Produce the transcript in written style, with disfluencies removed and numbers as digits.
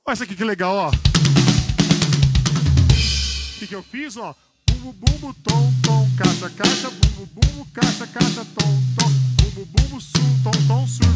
Olha essa aqui que legal, ó. O que eu fiz, ó? Bumbo, bumbo, tom, tom, caixa, caixa, bumbo, bumbo, caixa, caixa, tom, tom, bumbo, bumbo, tom, tom, surdo.